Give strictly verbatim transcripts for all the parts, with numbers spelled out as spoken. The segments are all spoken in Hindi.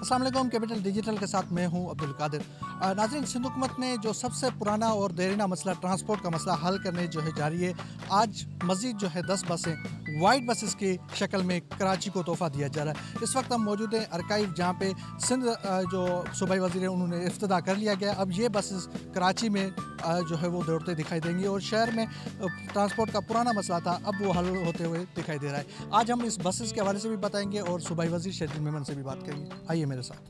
अस्सलाम वालेकुम, कैपिटल डिजिटल के साथ मैं हूं अब्दुल कादिर। नाज़रीन, सिंध हुकूमत ने जो सबसे पुराना और देरीना मसला ट्रांसपोर्ट का मसला हल करने जो है जारी है, आज मज़ीद जो है दस बसें वाइट बसेस की शक्ल में कराची को तोहफ़ा दिया जा रहा है। इस वक्त हम मौजूद हैं अर्काइव, जहाँ पे सिंध जो सूबाई वज़ीर है उन्होंने इफ्तिदा कर लिया गया। अब ये बसेस कराची में जो है वो दौड़ते दिखाई देंगी और शहर में ट्रांसपोर्ट का पुराना मसला था, अब वो हल होते हुए दिखाई दे रहा है। आज हम इस बसेस के हवाले से भी बताएंगे और सूबाई वज़ीर शहरील मेमन से भी बात करेंगे। आइए मेरे साथ।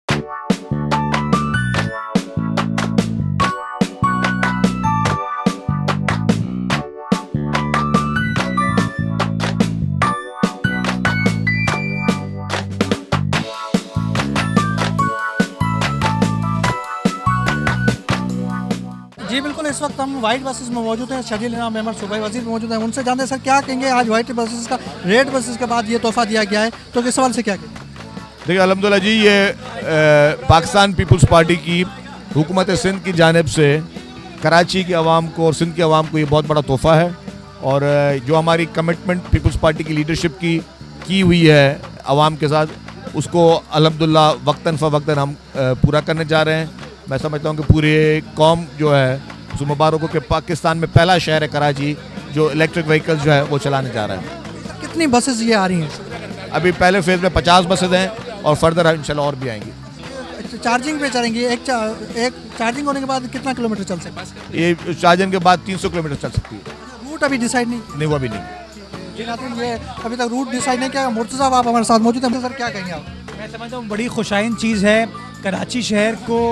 जी बिल्कुल, इस वक्त हम वाइट बसेस में मौजूद हैं। शहरील मेमन सूबाई वज़ीर मौजूद हैं, उनसे जानते हैं सर क्या कहेंगे। आज वाइट बसेस का रेड बसेस के बाद ये तोहफ़ा दिया गया है, तो किस सवाल से क्या कहेंगे? देखिए अल्हम्दुलिल्लाह जी, ये ए, पाकिस्तान पीपल्स पार्टी की हुकूमत सिंध की जानिब से कराची की आवाम को और सिंध की आवाम को ये बहुत बड़ा तोहफ़ा है। और जो हमारी कमिटमेंट पीपल्स पार्टी की लीडरशिप की की हुई है आवाम के साथ, उसको अल्हम्दुलिल्लाह वक्तन फ़वक्तन हम पूरा करने जा रहे हैं। मैं समझता हूँ कि पूरे कौम जो है उस मुबारक हो कि पाकिस्तान में पहला शहर है कराची जो इलेक्ट्रिक व्हीकल्स जो है वो चलाने जा रहा है। कितनी बसेस ये आ रही हैं? अभी पहले फेज़ में पचास बसेज हैं और फर्दर इंशाल्लाह और भी आएंगी। चार्जिंग पे चलेंगी, एक चा, एक चार्जिंग होने के बाद कितना किलोमीटर चल सकता है? ये चार्जिंग के बाद तीन सौ किलोमीटर चल सकती है। रूट अभी डिसाइड नहीं नहीं वो अभी नहीं ये अभी तक रूट डिसाइड नहीं किया। मुर्तज़ा साहब आप हमारे साथ मौजूद हैं, सर क्या कहेंगे आप? मैं समझता हूँ बड़ी खुशाइन चीज़ है कराची शहर को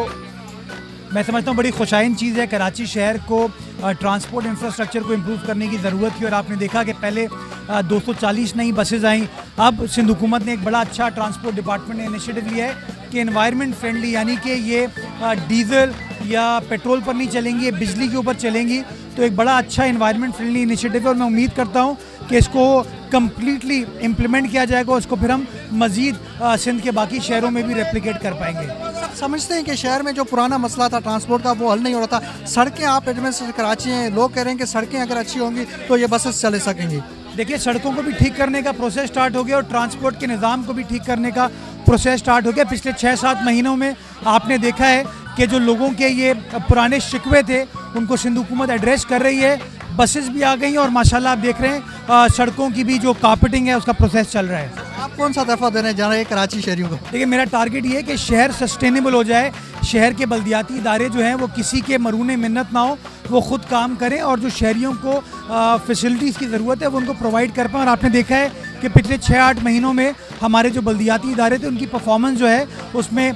मैं समझता हूँ बड़ी खुशाइन चीज़ है कराची शहर को ट्रांसपोर्ट इंफ्रास्ट्रक्चर को इम्प्रूव करने की ज़रूरत थी। और आपने देखा कि पहले दो सौ चालीस नई बसेज आई। अब सिंध हुकूमत ने एक बड़ा अच्छा ट्रांसपोर्ट डिपार्टमेंट ने इनिशिएटिव लिया है कि एनवायरनमेंट फ्रेंडली, यानी कि ये डीज़ल या पेट्रोल पर नहीं चलेंगी, ये बिजली के ऊपर चलेंगी। तो एक बड़ा अच्छा एनवायरनमेंट फ्रेंडली इनिशिएटिव है और मैं उम्मीद करता हूँ कि इसको कम्प्लीटली इम्प्लीमेंट किया जाएगा और इसको फिर हम मज़ीद सिंध के बाकी शहरों में भी रेप्लिकेट कर पाएंगे। समझते हैं कि शहर में जो पुराना मसला था ट्रांसपोर्ट का वो हल नहीं हो रहा था। सड़कें, आप एडमिनिस्ट्रेशन कराची हैं, लोग कह रहे हैं कि सड़कें अगर अच्छी होंगी तो ये बसेस चले सकेंगी। देखिए, सड़कों को भी ठीक करने का प्रोसेस स्टार्ट हो गया और ट्रांसपोर्ट के निज़ाम को भी ठीक करने का प्रोसेस स्टार्ट हो गया। पिछले छः सात महीनों में आपने देखा है कि जो लोगों के ये पुराने शिकवे थे उनको सिंध हुकूमत एड्रेस कर रही है। बसेस भी आ गई हैं और माशाल्लाह आप देख रहे हैं आ, सड़कों की भी जो कार्पेटिंग है उसका प्रोसेस चल रहा है। आप कौन सा तोहफा देने जा रहे हैं कराची शहरियों को? देखिए, मेरा टारगेट ये है कि शहर सस्टेनेबल हो जाए, शहर के बल्दियाती इदारे जो हैं वो किसी के मरूने मिन्नत ना हो, वो खुद काम करें और जो शहरियों को फैसिलिटीज़ की ज़रूरत है वो उनको प्रोवाइड कर पाएँ। और आपने देखा है कि पिछले छः आठ महीनों में हमारे जो बल्दियाती इदारे थे उनकी परफॉर्मेंस जो है उसमें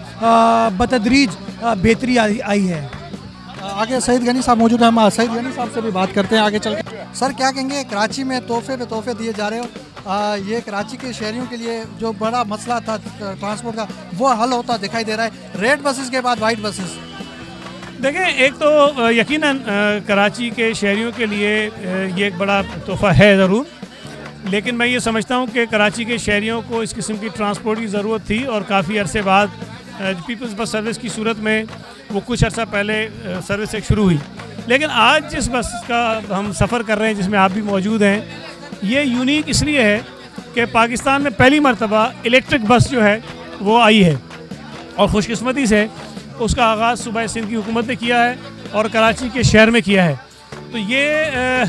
बतदरीज बेहतरी आई है। आगे सईद गनी साहब मौजूद हैं, हम सईद गनी साहब से भी बात करते हैं आगे चल के। सर क्या कहेंगे, कराची में तोहफे पे तोहफे दिए जा रहे हो, आ, ये कराची के शहरियों के लिए जो बड़ा मसला था ट्रांसपोर्ट का वो हल होता दिखाई दे रहा है, रेड बसेस के बाद वाइट बसेस। देखें, एक तो यकीनन कराची के शहरियों के लिए ये एक बड़ा तोहफा है ज़रूर, लेकिन मैं ये समझता हूँ कि कराची के शहरियों को इस किस्म की ट्रांसपोर्ट की ज़रूरत थी और काफ़ी अरसे बाद पीपल्स बस सर्विस की सूरत में वो कुछ अर्सा पहले सर्विस एक शुरू हुई। लेकिन आज जिस बस का हम सफ़र कर रहे हैं जिसमें आप भी मौजूद हैं, ये यूनिक इसलिए है कि पाकिस्तान में पहली मरतबा इलेक्ट्रिक बस जो है वो आई है और खुशकिस्मती से उसका आगाज़ सूबाई सिंध की हुकूमत ने किया है और कराची के शहर में किया है। तो ये आ,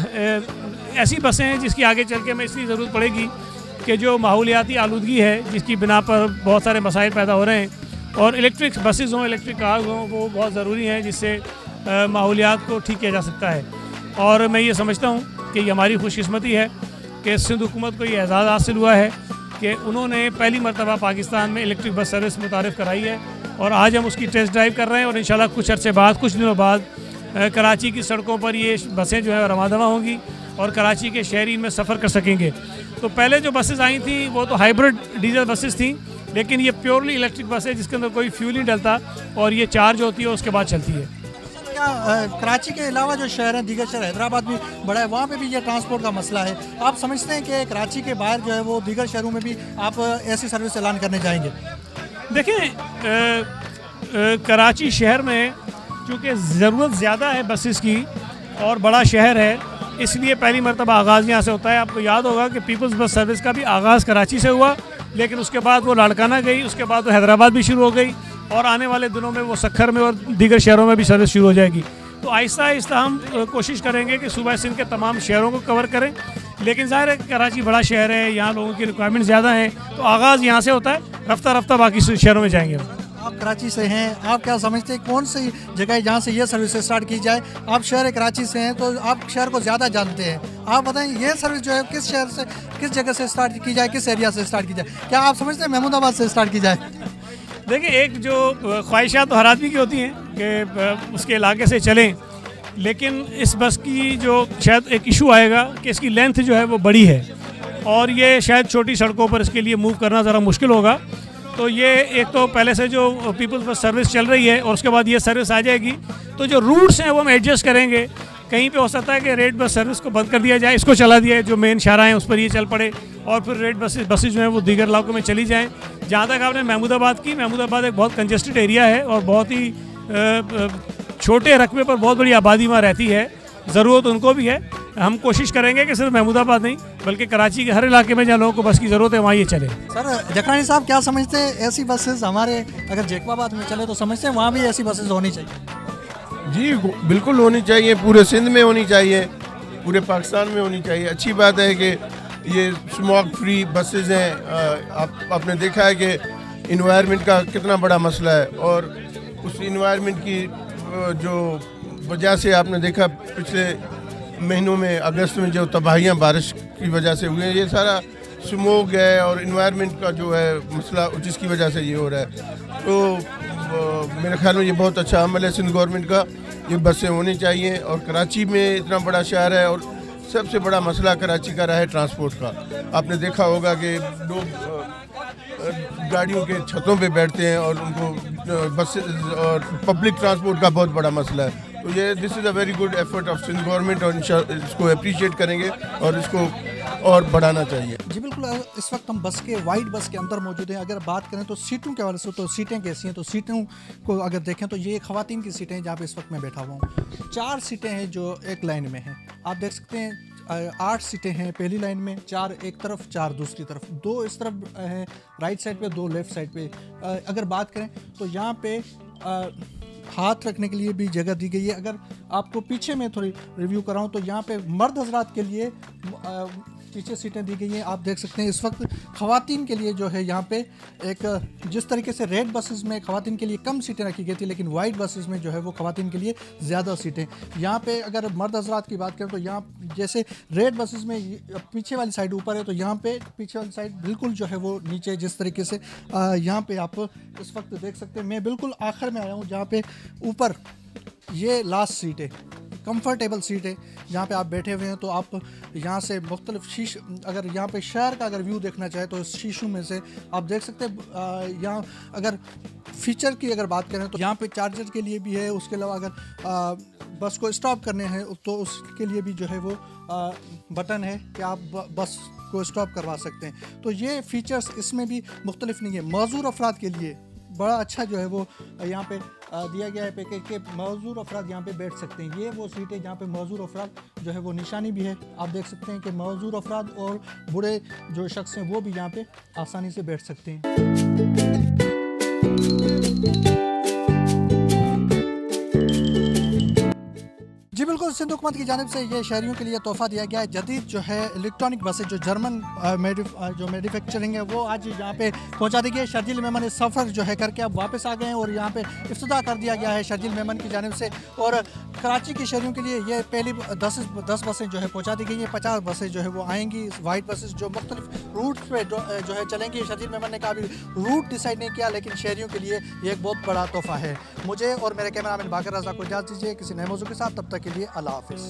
आ, ऐसी बसें हैं जिसकी आगे चल के हमें इसलिए ज़रूरत पड़ेगी कि जो माहौलियाती आलूदगी है जिसकी बिना पर बहुत सारे मसाइल पैदा हो रहे हैं, और इलेक्ट्रिक बसेज़ हों, इलेक्ट्रिक कार्स हों, वो बहुत ज़रूरी हैं जिससे माहौलियात को ठीक किया जा सकता है। और मैं ये समझता हूँ कि ये हमारी खुशकिस्मती है कि सिंध हुकूमत को ये एजाज़ हासिल हुआ है कि उन्होंने पहली मरतबा पाकिस्तान में इलेक्ट्रिक बस सर्विस मुतारिफ़ कराई है और आज हम उसकी टेस्ट ड्राइव कर रहे हैं और इंशाल्लाह कुछ अर्से बाद, कुछ दिनों बाद कराची की सड़कों पर ये बसें जो है रवाना होंगी और कराची के शहरी इनमें सफ़र कर सकेंगे। तो पहले जो बसेज़ आई थी वो तो हाइब्रिड डीजल बसेज़ थी, लेकिन ये प्योरली इलेक्ट्रिक बस है जिसके अंदर कोई फ्यूल नहीं डलता और ये चार्ज होती है उसके बाद चलती है। क्या कराची के अलावा जो शहर हैं, दीगर शहर हैदराबाद भी बड़ा है, वहाँ पे भी ये ट्रांसपोर्ट का मसला है। आप समझते हैं कि कराची के बाहर जो है वो दीगर शहरों में भी आप ऐसी सर्विस ऐलान करने जाएंगे? देखिए, कराची शहर में चूँकि ज़रूरत ज़्यादा है बसेस की और बड़ा शहर है, इसलिए पहली मरतबा आगाज़ यहाँ से होता है। आपको याद होगा कि पीपल्स बस सर्विस का भी आगाज़ कराची से हुआ लेकिन उसके बाद वो लाड़काना गई, उसके बाद वो हैदराबाद भी शुरू हो गई और आने वाले दिनों में वो सखर में और दीगर शहरों में भी सर्विस शुरू हो जाएगी। तो आहिस्ता आहिस्ता हम कोशिश करेंगे कि सूबा सिंध के तमाम शहरों को कवर करें, लेकिन ज़ाहिर है कराची बड़ा शहर है, यहाँ लोगों की रिक्वायरमेंट ज़्यादा है, तो आगाज़ यहाँ से होता है, रफ्ता रफ्ता बाकी शहरों में जाएंगे। आप कराची से हैं, आप क्या समझते हैं कौन सी जगह है जहाँ से ये सर्विस स्टार्ट की जाए? आप शहर कराची से हैं तो आप शहर को ज़्यादा जानते हैं, आप बताएं ये सर्विस जो है किस शहर से, किस जगह से स्टार्ट की जाए, किस एरिया से स्टार्ट की जाए? क्या आप समझते हैं महमूदाबाद से स्टार्ट की जाए? देखिए, एक जो ख्वाहिशात तो हर आदमी की होती हैं कि उसके इलाके से चलें, लेकिन इस बस की जो शायद एक इशू आएगा कि इसकी लेंथ जो है वो बड़ी है और ये शायद छोटी सड़कों पर इसके लिए मूव करना ज़रा मुश्किल होगा। तो ये एक तो पहले से जो पीपल्स बस सर्विस चल रही है और उसके बाद ये सर्विस आ जाएगी, तो जो रूट्स हैं वो हम एडजस्ट करेंगे। कहीं पे हो सकता है कि रेड बस सर्विस को बंद कर दिया जाए, इसको चला दिया जाए, जो मेन शाहराह हैं उस पर ये चल पड़े और फिर रेड बसेस बसेस जो हैं वो दीगर इलाकों में चली जाएँ। जहाँ तक आपने महमूदाबाद की, महमूदाबाद एक बहुत कंजेस्टेड एरिया है और बहुत ही छोटे रकबे पर बहुत बड़ी आबादी वहाँ रहती है, ज़रूरत उनको भी है। हम कोशिश करेंगे कि सिर्फ महमूदाबाद नहीं बल्कि कराची के हर इलाके में जहाँ लोगों को बस की ज़रूरत है वहाँ ये चले। सर जखरानी साहब क्या समझते हैं, ऐसी बसेस हमारे अगर जैकबाबाद में चले तो समझते हैं वहाँ भी ऐसी बसेस होनी चाहिए? जी बिल्कुल होनी चाहिए, पूरे सिंध में होनी चाहिए, पूरे पाकिस्तान में होनी चाहिए। अच्छी बात है कि ये स्मोक फ्री बसेज हैं। आप आपने देखा है कि इन्वायरमेंट का कितना बड़ा मसला है और उस इन्वायरमेंट की जो वजह से आपने देखा पिछले महीनों में अगस्त में जो तबाहियाँ बारिश की वजह से हुई हैं, ये सारा स्मोक है और इन्वायरमेंट का जो है मसला जिसकी वजह से ये हो रहा है। तो मेरे ख्याल में ये बहुत अच्छा अमल है सिंध गवर्नमेंट का, ये बसें होनी चाहिए। और कराची में इतना बड़ा शहर है और सबसे बड़ा मसला कराची का रहा है ट्रांसपोर्ट का। आपने देखा होगा कि लोग गाड़ियों के छतों पे बैठते हैं और उनको बस और पब्लिक ट्रांसपोर्ट का बहुत बड़ा मसला है। तो ये this is a very good effort of Sindh government और इसको अप्रिशिएट करेंगे और इसको और बढ़ाना चाहिए। जी बिल्कुल, इस वक्त हम बस के वाइट बस के अंदर मौजूद हैं। अगर बात करें तो सीटों के हवाले से, तो सीटें कैसी हैं, तो सीटों को अगर देखें तो ये ख़वातीन की सीटें हैं जहाँ पे इस वक्त मैं बैठा हुआ हूँ। चार सीटें हैं जो एक लाइन में हैं, आप देख सकते हैं। आठ सीटें हैं पहली लाइन में, चार एक तरफ चार दूसरी तरफ, दो इस तरफ है राइट साइड पे, दो लेफ़्ट साइड पे। अगर बात करें तो यहाँ पे हाथ रखने के लिए भी जगह दी गई है। अगर आपको पीछे में थोड़ी रिव्यू कराऊं तो यहाँ पे मर्द हजरात के लिए पीछे सीटें दी गई हैं, आप देख सकते हैं। इस वक्त ख़वातीन के लिए जो है यहाँ पे एक, जिस तरीके से रेड बसेस में ख़वातीन के लिए कम सीटें रखी गई थी, लेकिन वाइट बसेस में जो है वो ख़वातीन के लिए ज़्यादा सीटें। यहाँ पे अगर मर्द हजरात की बात करें तो यहाँ जैसे रेड बसेस में पीछे वाली साइड ऊपर है, तो यहाँ पे पीछे वाली साइड बिल्कुल जो है वो नीचे, जिस तरीके से यहाँ पे आप इस वक्त देख सकते हैं। मैं बिल्कुल आखिर में आया हूँ जहाँ पे ऊपर ये लास्ट सीट है, कंफर्टेबल सीट है जहाँ पे आप बैठे हुए हैं। तो आप यहाँ से मुख्तलिफ शीश, अगर यहाँ पे शहर का अगर व्यू देखना चाहे तो इस शीशों में से आप देख सकते हैं। यहाँ अगर फीचर की अगर बात करें तो यहाँ पे चार्जर के लिए भी है, उसके अलावा अगर आ, बस को स्टॉप करने हैं तो उसके लिए भी जो है वो आ, बटन है कि आप बस को स्टॉप करवा सकते हैं। तो ये फीचर्स इसमें भी मुख्तलिफ नहीं है। मौजूर अफराद के लिए बड़ा अच्छा जो है वो यहाँ पे दिया गया है पैकेज के, मौजूर अफराद यहाँ पे बैठ सकते हैं। ये वो सीट है जहाँ पे मौजूर अफराद जो है वो निशानी भी है, आप देख सकते हैं कि मौजूर अफराद और बूढ़े जो शख्स हैं वो भी यहाँ पे आसानी से बैठ सकते हैं। जी बिल्कुल, सिंध हुकूमत की जानिब से ये शहरियों के लिए तोहफा दिया गया है। जदीद जो है इलेक्ट्रॉनिक बसें जो जर्मन जो मैन्युफैक्चरिंग है वो आज यहाँ पे पहुँचा दी गई है। शर्जील मेमन इस सफ़र जो है करके अब वापस आ गए हैं और यहाँ पे इफ्तिताह कर दिया गया है शर्जील मेमन की जानिब से। और कराची के शहरियों के लिए ये पहली दस दस बसें जो है पहुँचा दी गई हैं। पचास बसें जो है वो आएंगी, वाइट बसेस जो मुख्तलिफ रूट पर जो है चलेंगी। शर्जील मेमन ने कहा अभी रूट डिसाइड नहीं किया, लेकिन शहरियों के लिए ये एक बहुत बड़ा तोहफा है। मुझे और मेरे कैमरामैन बाकर रज़ा को इजाज़त दीजिए किसी नए मौजू के साथ, तब तक के लिए अल्लाह हाफ़िज़।